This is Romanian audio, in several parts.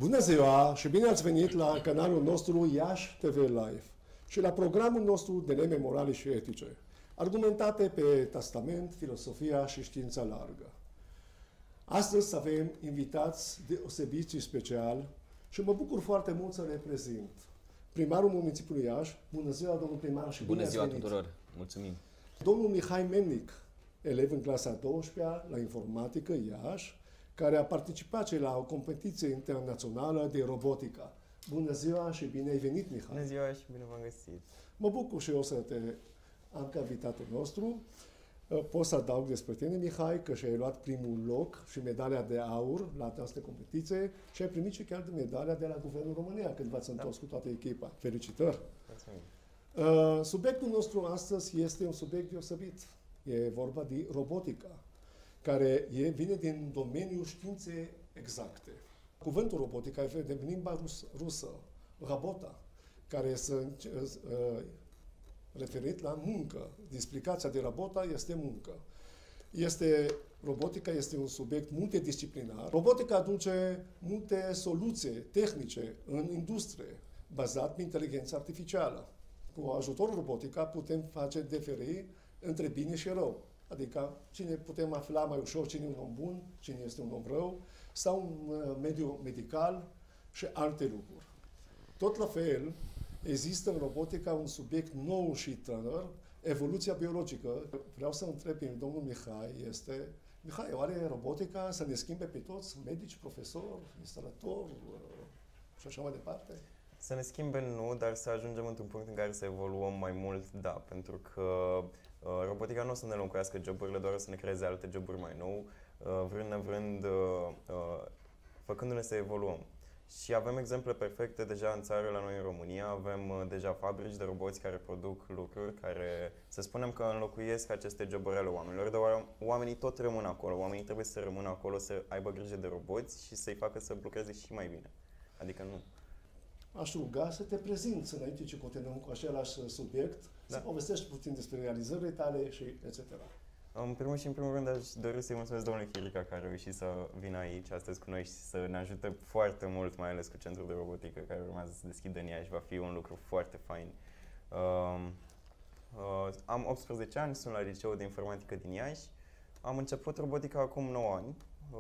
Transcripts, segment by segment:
Bună ziua și bine ați venit la canalul nostru Iași TV Live și la programul nostru de dileme morale și etice, argumentate pe testament, filosofia și știința largă. Astăzi avem invitați deosebiți și special și mă bucur foarte mult să reprezint primarul municipiului Iași. Bună ziua, domnul primar, și bună ziua tuturor! Mulțumim! Domnul Mihai Melnic, elev în clasa 12-a la informatică Iași, care a participat și la o competiție internațională de robotică. Bună ziua și bine ai venit, Mihai! Bună ziua și bine v-am găsit! Mă bucur și eu să te am ca invitatul nostru. Pot să adaug despre tine, Mihai, că și-ai luat primul loc și medalia de aur la această competiție și ai primit și chiar de medalia de la Guvernul România când v-ați întors cu toată echipa. Felicitări! Mulțumim! Subiectul nostru astăzi este un subiect deosebit. E vorba de robotica, care vine din domeniul științei exacte. Cuvântul robotica e din limba rusă, rabota, care este referit la muncă. Explicația de robota este muncă. Robotica este un subiect multidisciplinar. Robotica aduce multe soluții tehnice în industrie, bazat pe inteligența artificială. Cu ajutorul robotica putem face diferi între bine și rău. Adică cine putem afla mai ușor cine e un om bun, cine este un om rău, sau un mediu medical și alte lucruri. Tot la fel, există în robotica un subiect nou și tânăr, evoluția biologică. Vreau să întreb pe domnul Mihai, oare robotica să ne schimbe pe toți, medici, profesori, instalatori și așa mai departe? Să ne schimbe nu, dar să ajungem într-un punct în care să evoluăm mai mult, da, pentru că robotica nu o să ne înlocuiască joburile, doar o să ne creeze alte joburi mai nou, vrând nevrând, făcându-ne să evoluăm. Și avem exemple perfecte deja în țară, la noi în România, avem deja fabrici de roboți care produc lucruri care, să spunem că înlocuiesc aceste joburi ale oamenilor, dar oamenii tot rămân acolo, oamenii trebuie să rămână acolo, să aibă grijă de roboți și să-i facă să lucreze și mai bine. Adică nu. Aș ruga să te prezinți înainte ce continuăm cu același subiect, să povestești puțin despre realizările tale și etc. În primul și în primul rând aș dori să-i mulțumesc domnului Chirica care a reușit să vină aici astăzi cu noi și să ne ajute foarte mult, mai ales cu centrul de robotică care urmează să deschidă în Iași, va fi un lucru foarte fain. Am 18 ani, sunt la liceul de informatică din Iași, am început robotica acum 9 ani.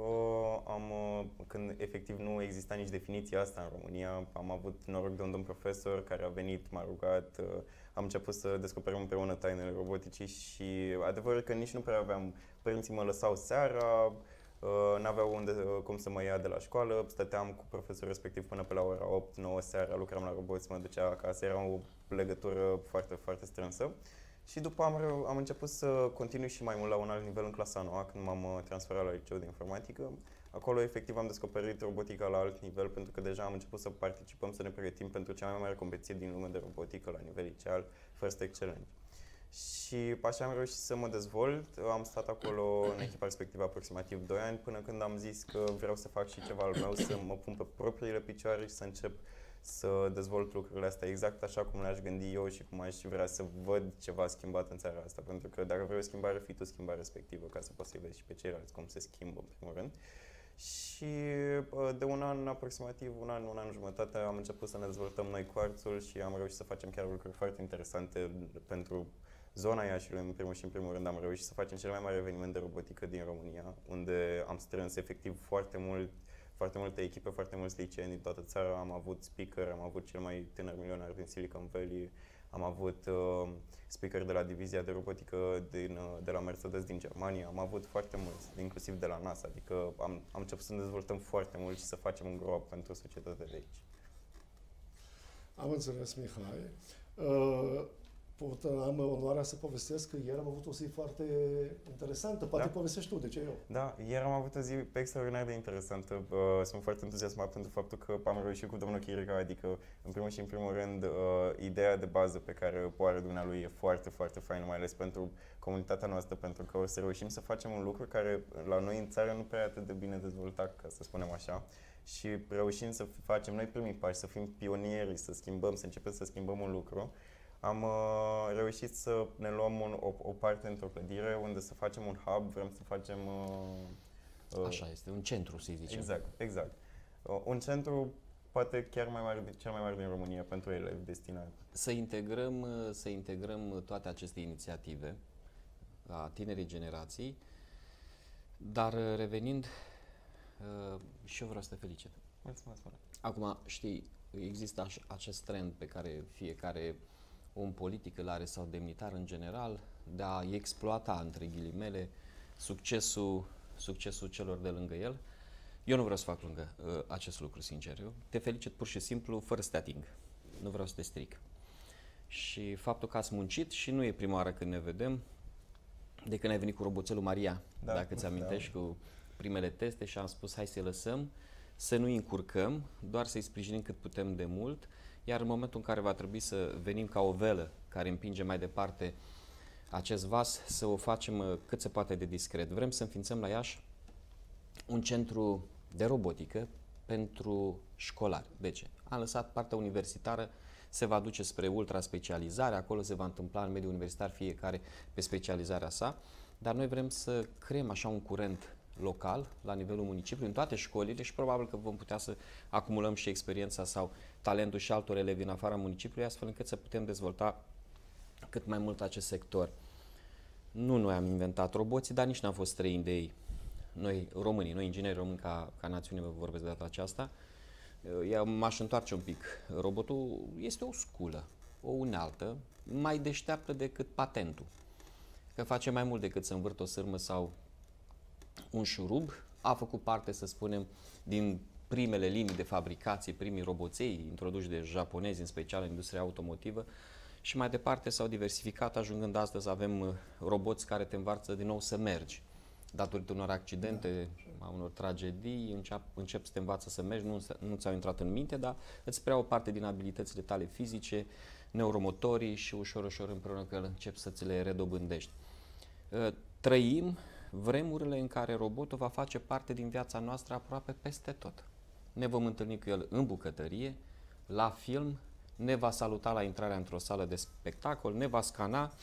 Când efectiv nu exista nici definiția asta în România, am avut noroc de un domn profesor care a venit, m-a rugat, am început să descoperim împreună tainele roboticii și adevărul că nici nu prea aveam, părinții mă lăsau seara, n-aveau cum să mă ia de la școală, stăteam cu profesorul respectiv până pe la ora 8-9 seara, lucram la roboți, mă ducea acasă, era o legătură foarte, foarte strânsă. Și după am început să continui și mai mult la un alt nivel în clasa 9, când m-am transferat la liceul de informatică. Acolo efectiv am descoperit robotica la alt nivel, pentru că deja am început să participăm, să ne pregătim pentru cea mai mare competiție din lume de robotică la nivel liceal, First Excellence. Și așa am reușit să mă dezvolt, am stat acolo în echipa respectivă aproximativ 2 ani, până când am zis că vreau să fac și ceva al meu, să mă pun pe propriile picioare și să încep să dezvolt lucrurile astea exact așa cum le-aș gândi eu și cum aș vrea să văd ceva schimbat în țara asta. Pentru că dacă vrei o schimbare, fii tu schimbarea respectivă, ca să poți să-i vezi și pe ceilalți cum se schimbă, în primul rând. Și de un an, aproximativ un an jumătate, am început să ne dezvoltăm noi Quartzul și am reușit să facem chiar lucruri foarte interesante pentru zona Iașiului. În primul și în primul rând am reușit să facem cel mai mare eveniment de robotică din România, unde am strâns efectiv foarte multe echipe, foarte mulți liceeni din toată țara. Am avut speaker, am avut cel mai tânăr milionar din Silicon Valley, am avut speaker de la divizia de robotică de la Mercedes din Germania, am avut foarte mulți, inclusiv de la NASA, adică am început să ne dezvoltăm foarte mult și să facem un grow up pentru societatea de aici. Am înțeles, Mihai. Am onoarea să povestesc că ieri am avut o zi foarte interesantă. Poate povestești tu, de ce eu? Da, ieri am avut o zi extraordinar de interesantă. Sunt foarte entuziasmat pentru faptul că am reușit cu domnul Chirica, adică în primul și în primul rând ideea de bază pe care o are dumnealui e foarte, foarte faină, mai ales pentru comunitatea noastră, pentru că o să reușim să facem un lucru care la noi în țară nu prea e atât de bine dezvoltat, ca să spunem așa. Și reușim să facem noi primii pași, să fim pionieri, să începem să schimbăm un lucru. Am reușit să ne luăm o parte într-o clădire unde să facem un hub, vrem să facem Așa este, un centru, să zicem. Exact, exact. Un centru poate chiar cel mai mare din România pentru elevi destinat. Să integrăm toate aceste inițiative a tinerii generații, dar revenind, și eu vreau să te felicit. Mulțumesc mult. Acum, știi, există acest trend pe care fiecare om politic îl are sau demnitar în general de a exploata, între ghilimele, succesul celor de lângă el. Eu nu vreau să fac acest lucru, sincer. Eu te felicit pur și simplu, fără să te ating. Nu vreau să te stric. Și faptul că ați muncit și nu e prima oară când ne vedem, de când ai venit cu roboțelul Maria, dacă ți amintești, cu primele teste și am spus hai să-i lăsăm, să nu-i încurcăm, doar să-i sprijinim cât putem de mult, iar în momentul în care va trebui să venim ca o velă care împinge mai departe acest vas, să o facem cât se poate de discret. Vrem să înființăm la Iași un centru de robotică pentru școlari. De ce? Am lăsat partea universitară, se va duce spre ultraspecializare, acolo se va întâmpla în mediul universitar fiecare pe specializarea sa, dar noi vrem să creăm așa un curent local, la nivelul municipiului, în toate școlile și probabil că vom putea să acumulăm și experiența sau talentul și altor elevi în afara municipiului, astfel încât să putem dezvolta cât mai mult acest sector. Nu noi am inventat roboții, dar nici n-am fost străini de ei. Noi românii, noi ingineri români ca națiune, vă vorbesc de data aceasta, m-aș întoarce un pic. Robotul este o sculă, o unealtă, mai deșteaptă decât patentul. Că face mai mult decât să învârtă o sârmă sau un șurub, a făcut parte, să spunem, din primele linii de fabricație, primii roboței introduși de japonezi, în special în industria automotivă, și mai departe s-au diversificat, ajungând astăzi avem roboți care te învață din nou să mergi. Datorită unor accidente, a unor tragedii, încep să te învață să mergi, nu ți-au intrat în minte, dar îți preia o parte din abilitățile tale fizice, neuromotorii și ușor, ușor împreună că începi să ți le redobândești. Trăim vremurile în care robotul va face parte din viața noastră aproape peste tot. Ne vom întâlni cu el în bucătărie, la film, ne va saluta la intrarea într-o sală de spectacol, ne va scana,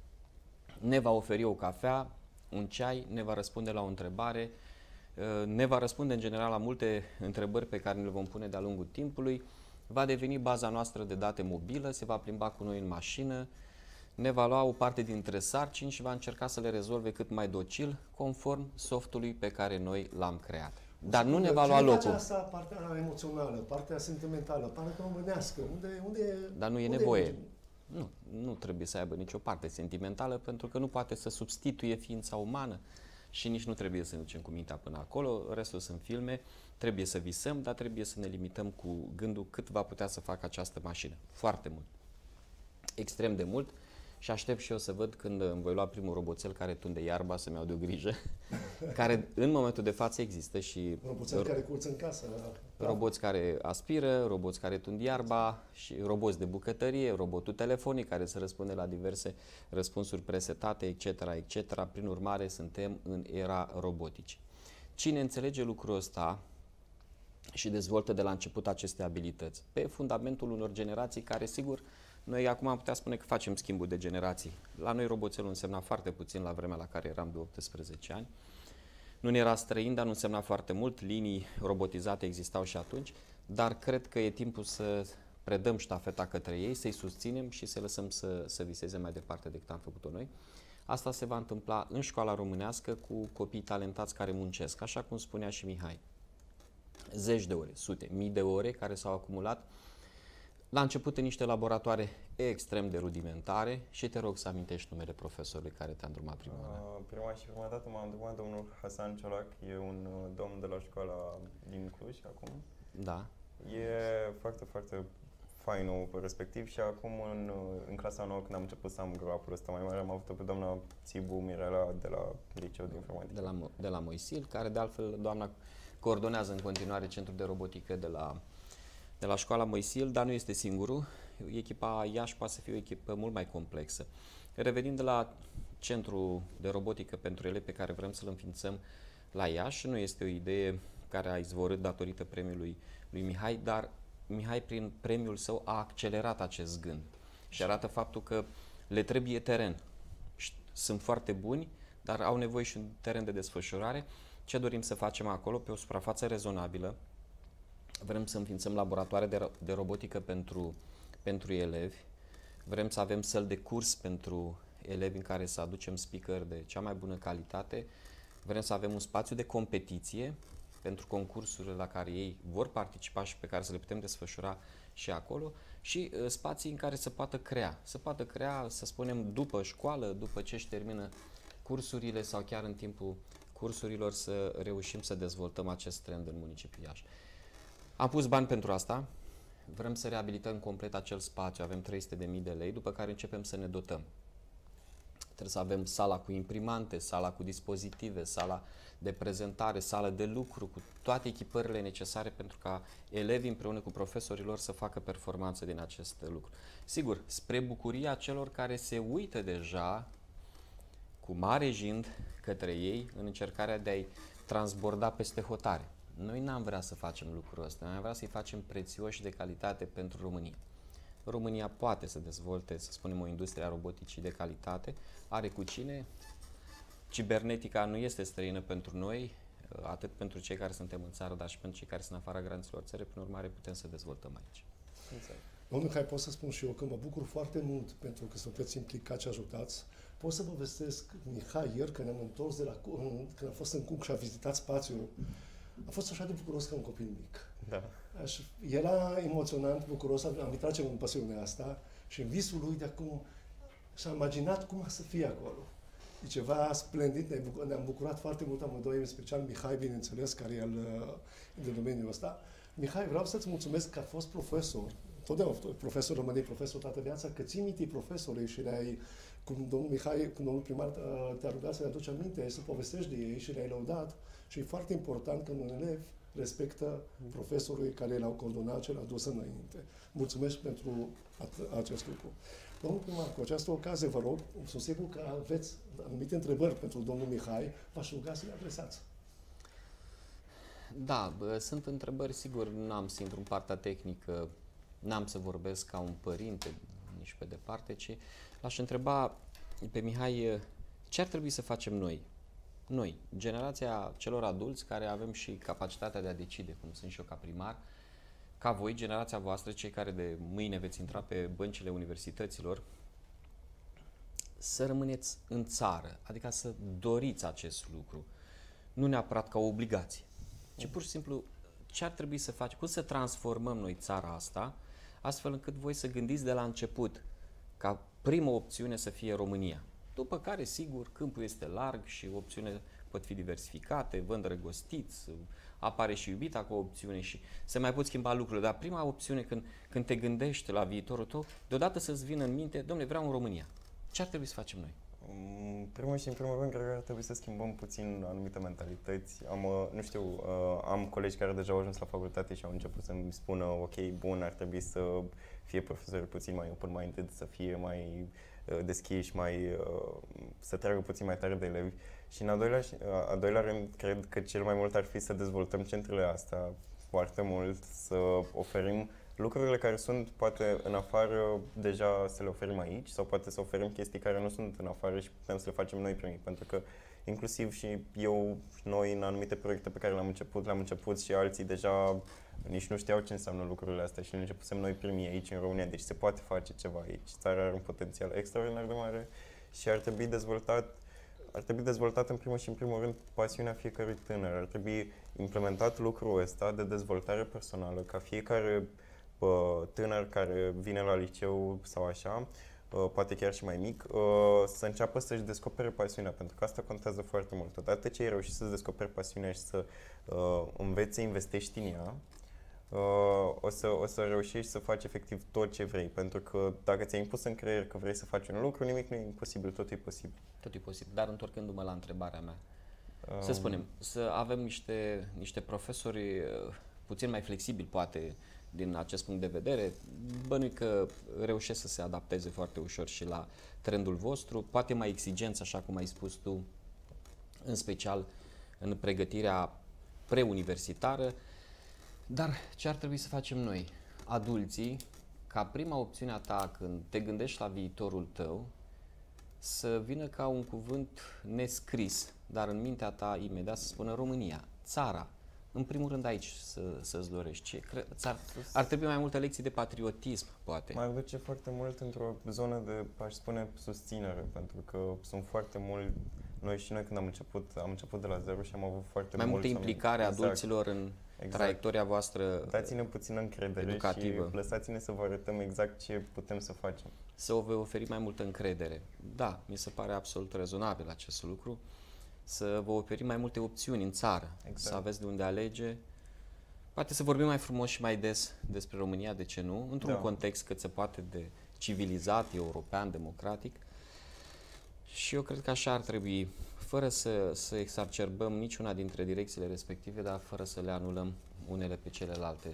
ne va oferi o cafea, un ceai, ne va răspunde la o întrebare, ne va răspunde în general la multe întrebări pe care le vom pune de-a lungul timpului, va deveni baza noastră de date mobilă, se va plimba cu noi în mașină, ne va lua o parte dintre sarcini și va încerca să le rezolve cât mai docil, conform softului pe care noi l-am creat. Dar nu ne va lua locul. Asta, partea emoțională, partea sentimentală, partea românească, unde dar nu e nevoie. Nu trebuie să aibă nicio parte sentimentală, pentru că nu poate să substituie ființa umană și nici nu trebuie să ne ducem cu mintea până acolo. Restul sunt filme, trebuie să visăm, dar trebuie să ne limităm cu gândul cât va putea să facă această mașină. Foarte mult. Extrem de mult. Și aștept și eu să văd când îmi voi lua primul roboțel care tunde iarba, să-mi iau de o grijă, care în momentul de față există și... Roboțel care curță în casă. Roboți care aspiră, roboți care tund iarba și roboți de bucătărie, robotul telefonic care să răspunde la diverse răspunsuri presetate, etc., etc. Prin urmare, suntem în era roboticii. Cine înțelege lucrul ăsta și dezvoltă de la început aceste abilități? Pe fundamentul unor generații care, sigur, noi acum am putea spune că facem schimbul de generații. La noi roboțelul însemna foarte puțin la vremea la care eram de 18 ani. Nu ne era străin, dar nu însemna foarte mult. Linii robotizate existau și atunci, dar cred că e timpul să predăm ștafeta către ei, să-i susținem și să lăsăm să viseze mai departe decât am făcut-o noi. Asta se va întâmpla în școala românească cu copii talentați care muncesc, așa cum spunea și Mihai. Zeci de ore, sute, mii de ore care s-au acumulat la început în niște laboratoare extrem de rudimentare și te rog să amintești numele profesorului care te-a îndrumat prima oară. Prima dată m-a îndrumat domnul Hasan Ciolac, e un domn de la școala din Cluj acum. Da. E foarte, foarte fainul respectiv și acum în clasa nouă, când am început să am groapul ăsta mai mare, am avut-o pe doamna Țibu Mirela de la Liceul de Informatică. De la Moisil, care de altfel doamna coordonează în continuare Centrul de Robotică de la școala Moisil, dar nu este singurul. Echipa Iași poate să fie o echipă mult mai complexă. Revenind de la Centrul de Robotică pentru elevi pe care vrem să-l înființăm la Iași, nu este o idee care a izvorât datorită premiului lui Mihai, dar Mihai prin premiul său a accelerat acest gând și arată faptul că le trebuie teren. Sunt foarte buni, dar au nevoie și un teren de desfășurare. Ce dorim să facem acolo? Pe o suprafață rezonabilă, Vrem să înființăm laboratoare de robotică pentru elevi. Vrem să avem săli de curs pentru elevi în care să aducem speaker de cea mai bună calitate. Vrem să avem un spațiu de competiție pentru concursurile la care ei vor participa și pe care să le putem desfășura și acolo, și spații în care să poată crea. Să poată crea, să spunem, după școală, după ce își termină cursurile sau chiar în timpul cursurilor, să reușim să dezvoltăm acest trend în municipiul Iași. Am pus bani pentru asta, vrem să reabilităm complet acel spațiu, avem 300.000 de lei, după care începem să ne dotăm. Trebuie să avem sala cu imprimante, sala cu dispozitive, sala de prezentare, sală de lucru, cu toate echipările necesare pentru ca elevii împreună cu profesorilor să facă performanță din acest lucru. Sigur, spre bucuria celor care se uită deja cu mare jind către ei în încercarea de a-i transborda peste hotare. Noi n-am vrea să facem lucrul ăsta, noi am vrea să-i facem prețioși de calitate pentru România. România poate să dezvolte, să spunem, o industrie a roboticii de calitate, are cu cine. Cibernetica nu este străină pentru noi, atât pentru cei care suntem în țară, dar și pentru cei care sunt în afara granițelor țării, prin urmare putem să dezvoltăm aici. Domnul Mihai, pot să spun și eu că mă bucur foarte mult pentru că sunteți implicați și ajutați. Pot să vă vestesc, Mihai, ieri când ne-am întors când am fost în Cuc și a vizitat spațiul, a fost așa de bucuros ca un copil mic. Da. Era emoționant, bucuros, am intrat ce în pasiunea asta și în visul lui de acum și-a imaginat cum a să fie acolo. E ceva splendid, ne-am bucurat foarte mult amândoi, în special Mihai, bineînțeles, care e de domeniul ăsta. Mihai, vreau să-ți mulțumesc că a fost profesor, totdeauna profesor, rămâneai profesor toată viața, că ții minte profesorii și le-ai, cum domnul Mihai, cum domnul primar te-a rugat să le aduci aminte, să povestești de ei și le-ai lăudat. Și e foarte important că un elev respectă profesorul care l-au coordonat și l-a dus înainte. Mulțumesc pentru acest lucru. Domnul primar, cu această ocazie vă rog, sunt sigur că aveți anumite întrebări pentru domnul Mihai, v-aș ruga să le adresați. Da, sunt întrebări, sigur, n-am să intru în partea tehnică, n-am să vorbesc ca un părinte, nici pe departe, ci l-aș întreba pe Mihai ce ar trebui să facem noi, generația celor adulți care avem și capacitatea de a decide, cum sunt și eu ca primar, ca voi, generația voastră, cei care de mâine veți intra pe băncile universităților, să rămâneți în țară, adică să doriți acest lucru, nu neapărat ca o obligație, ci pur și simplu ce ar trebui să facem, cum să transformăm noi țara asta, astfel încât voi să gândiți de la început ca primă opțiune să fie România. După care, sigur, câmpul este larg și opțiunile pot fi diversificate, vă îndrăgostiți, apare și iubita ca o opțiune și se mai pot schimba lucrurile. Dar prima opțiune, când te gândești la viitorul tău, deodată să-ți vină în minte, dom'le, vreau în România. Ce ar trebui să facem noi? Primul și în primul rând, cred că ar trebui să schimbăm puțin anumite mentalități. Am colegi care deja au ajuns la facultate și au început să-mi spună, ok, bun, ar trebui să fie profesori puțin mai open-minded, să fie mai deschiși, să tragă puțin mai tare de elevi. Și în a doilea rând, cred că cel mai mult ar fi să dezvoltăm centrele astea foarte mult, să oferim lucrurile care sunt poate în afară, deja să le oferim aici, sau poate să oferim chestii care nu sunt în afară și putem să le facem noi primii. Pentru că inclusiv și noi în anumite proiecte pe care le-am început și alții deja nici nu știau ce înseamnă lucrurile astea și le începusem noi primii aici în România. Deci se poate face ceva aici. Țara are un potențial extraordinar de mare și ar trebui dezvoltat în primul și în primul rând pasiunea fiecărui tânăr. Ar trebui implementat lucrul ăsta de dezvoltare personală, ca fiecare tânăr care vine la liceu sau așa, poate chiar și mai mic, să înceapă să-și descopere pasiunea, pentru că asta contează foarte mult. Odată ce ai reușit să-ți descoperi pasiunea și să înveți să investești în ea, o să reușești să faci efectiv tot ce vrei, pentru că dacă ți-ai impus în creier că vrei să faci un lucru, nimic nu e imposibil, totul e posibil. Totul e posibil, dar întorcându-mă la întrebarea mea, să spunem, să avem niște profesori puțin mai flexibili, poate, din acest punct de vedere, bănuiesc că reușesc să se adapteze foarte ușor și la trendul vostru, poate mai exigenți, așa cum ai spus tu, în special în pregătirea preuniversitară. Dar ce ar trebui să facem noi, adulții, ca prima opțiune a ta când te gândești la viitorul tău, să vină ca un cuvânt nescris, dar în mintea ta imediat să spună România, țara, în primul rând aici să-ți dorești? Ar trebui mai multe lecții de patriotism, poate. M-ar duce foarte mult într-o zonă de, aș spune, susținere, pentru că sunt foarte mult. Noi când am început de la zero și am avut foarte mai multă implicare a adulților în traiectoria voastră. Dați-ne puțină încredere educativă și lăsați-ne să vă arătăm exact ce putem să facem. Să vă oferi mai multă încredere. Da, mi se pare absolut rezonabil acest lucru. Să vă oferi mai multe opțiuni în țară, să aveți de unde alege. Poate să vorbim mai frumos și mai des despre România, de ce nu? Într-un context cât se poate de civilizat, european, democratic. Și eu cred că așa ar trebui, fără să exacerbăm niciuna dintre direcțiile respective, dar fără să le anulăm unele pe celelalte.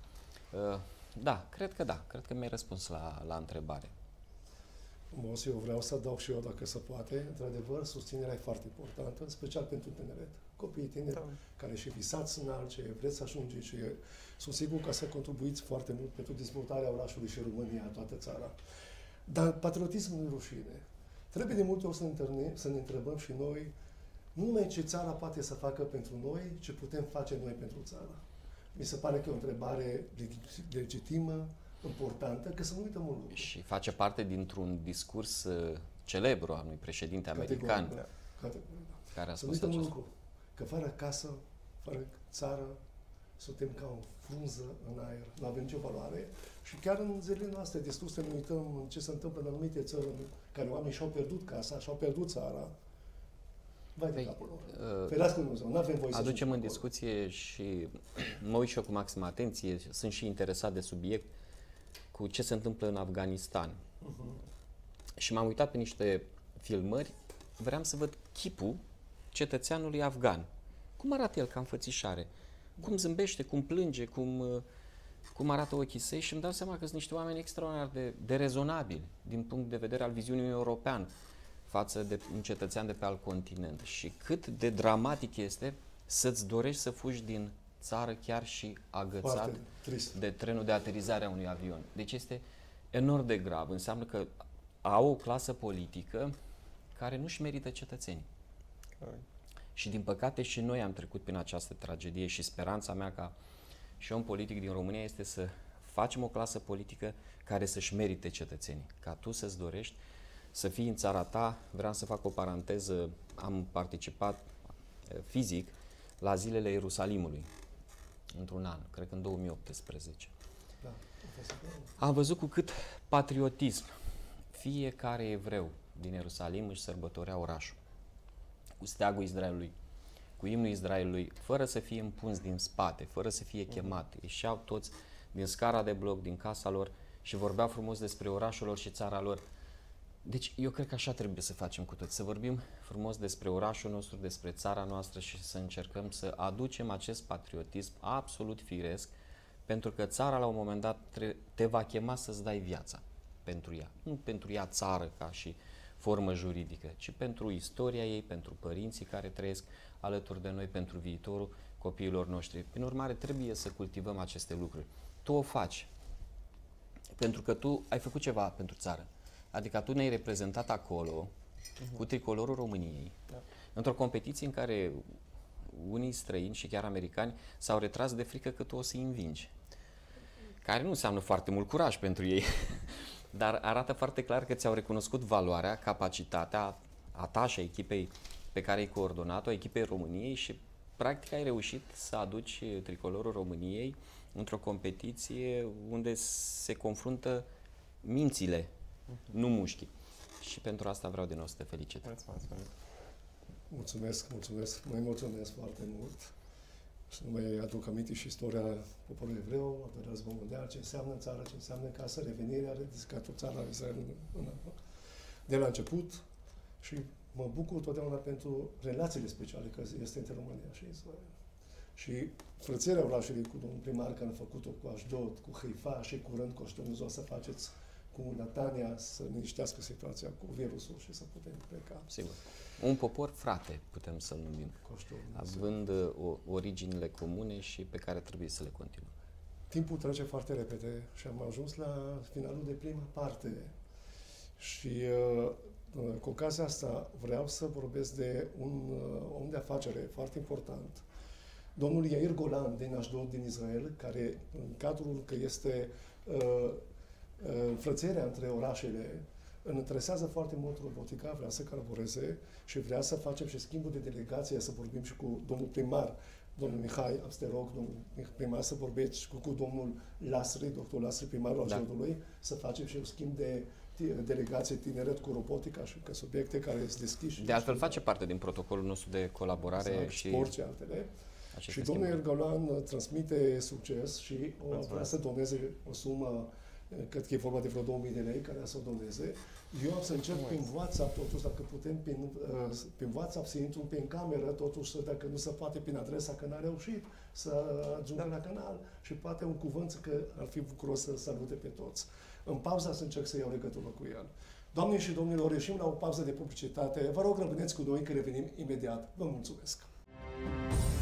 Da, cred că mi-ai răspuns la întrebare. Frumos, eu vreau să adaug și eu, dacă se poate. Într-adevăr, susținerea e foarte importantă, în special pentru tineret. Copiii tineri care și visați în ce vreți să ajungeți și sunt sigur că să contribuiți foarte mult pentru dezvoltarea orașului și România, toată țara. Dar patriotismul nu e rușine. Trebuie de multe ori să ne întrebăm și noi, nu numai ce țara poate să facă pentru noi, ce putem face noi pentru țara. Mi se pare că e o întrebare legitimă, importantă, că să nu uităm un lucru. Și face parte dintr-un discurs celebru al unui președinte american. Care a spus să nu uităm un lucru, că fără casă, fără țară, suntem ca o frunză în aer, nu avem nicio valoare. Și chiar în zilele noastre, destul să ne uităm în ce se întâmplă în anumite țări în care oamenii și-au pierdut casa, și-au pierdut țara. Vai de capul lor. Ferească Dumnezeu, nu avem voie să aducem în discuție și mă uit și eu cu maximă atenție, sunt și interesat de subiect, cu ce se întâmplă în Afganistan. Și m-am uitat pe niște filmări, vreau să văd chipul cetățeanului afgan. Cum arată el ca înfățișare? Cum zâmbește, cum plânge, cum arată ochii săi și îmi dau seama că sunt niște oameni extraordinar de rezonabili din punct de vedere al viziunii european față de un cetățean de pe alt continent. Și cât de dramatic este să-ți dorești să fugi din țară chiar și agățat de trenul de aterizare a unui avion. Deci este enorm de grav. Înseamnă că au o clasă politică care nu-și merită cetățenii. Și din păcate și noi am trecut prin această tragedie și speranța mea ca și om politic din România este să facem o clasă politică care să-și merite cetățenii. Ca tu să-ți dorești să fii în țara ta. Vreau să fac o paranteză, am participat fizic la zilele Ierusalimului într-un an, cred că în 2018. Am văzut cu cât patriotism fiecare evreu din Ierusalim își sărbătorea orașul, cu steagul Israelului, cu imnul Israelului, fără să fie împuns din spate, fără să fie chemat. Ieșeau toți din scara de bloc, din casa lor și vorbeau frumos despre orașul lor și țara lor. Deci eu cred că așa trebuie să facem cu toți, să vorbim frumos despre orașul nostru, despre țara noastră și să încercăm să aducem acest patriotism absolut firesc, pentru că țara la un moment dat te va chema să-ți dai viața pentru ea. Nu pentru ea țară ca și formă juridică, ci pentru istoria ei, pentru părinții care trăiesc alături de noi, pentru viitorul copiilor noștri. Prin urmare, trebuie să cultivăm aceste lucruri. Tu o faci pentru că tu ai făcut ceva pentru țară. Adică tu ne-ai reprezentat acolo cu tricolorul României, într-o competiție în care unii străini și chiar americani s-au retras de frică că tu o să-i învingi. Care nu înseamnă foarte mult curaj pentru ei, dar arată foarte clar că ți-au recunoscut valoarea, capacitatea a ta și a echipei pe care ai coordonat-o, a echipei României și practic ai reușit să aduci tricolorul României într-o competiție unde se confruntă mințile, nu mușchii. Și pentru asta vreau din nou să te felicit. Mulțumesc. Mă emoționez foarte mult. Și nu mai aduc aminte și istoria poporului evreu, al război mondial, ce înseamnă țară, ce înseamnă casă, revenirea, a ridicat o țară a Israelului de la început și mă bucur totdeauna pentru relațiile speciale care este între România și Israel. Și frățierea orașului cu domnul primar care a făcut-o cu Ashdod, cu Haifa și curând cu Dumnezeu să faceți cu Natania să liniștească situația cu virusul și să putem pleca. Sigur. Un popor frate, putem să-l numim, având originile comune și pe care trebuie să le continuăm. Timpul trece foarte repede și am ajuns la finalul de prima parte. Și cu ocazia asta vreau să vorbesc de un om de afacere foarte important, domnul Yair Golan din Ashdod, din Israel, care în cadrul că este înfrățerea între orașele, îl interesează foarte mult robotica, vrea să colaboreze și vrea să facem și schimbul de delegație, să vorbim și cu domnul primar, domnul Mihai, am să te rog, domnul primar, să vorbești și cu domnul Lasri, doctor Lasri, primarul Ashdodului, să facem și un schimb de delegație tineret cu robotica și că subiecte care sunt deschiși. De altfel face parte din protocolul nostru de colaborare exact, și sport și altele. Și domnul Ergolan transmite succes și vrea să doneze o sumă, cred că e vorba de vreo 2000 de lei, care să o doneze. Eu am să încerc prin WhatsApp, totuși, dacă putem, prin WhatsApp să intru prin cameră, totuși, dacă nu se poate prin adresa, că n-a reușit să ajungă la canal și poate un cuvânt că ar fi bucuros să salute pe toți. În pauza să încerc să iau legătură cu el. Doamne și domnilor, ieșim la o pauză de publicitate. Vă rog, rămâneți cu noi, că revenim imediat. Vă mulțumesc!